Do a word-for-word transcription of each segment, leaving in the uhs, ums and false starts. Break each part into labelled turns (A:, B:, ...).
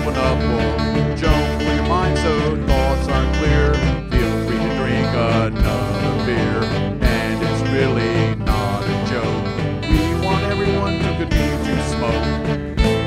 A: open up, we'll jump when your mind so thoughts aren't clear. Feel free to drink another beer, and it's really not a joke. We want everyone to continue to smoke.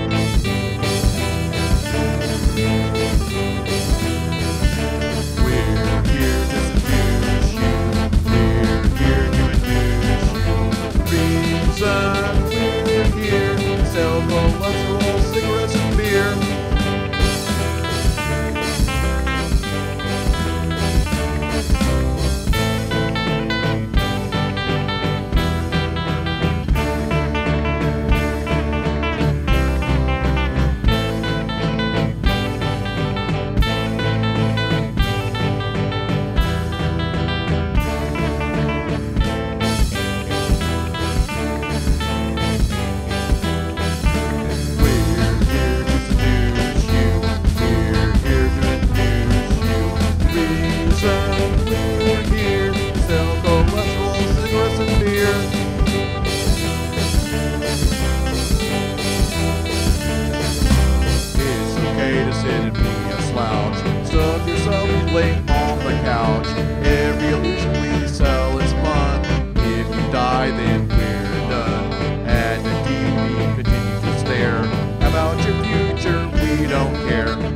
A: Stuff yourself late on the couch. Every illusion we sell is fun. If you die, then we're done. And the T V continues to stare. About your future, we don't care.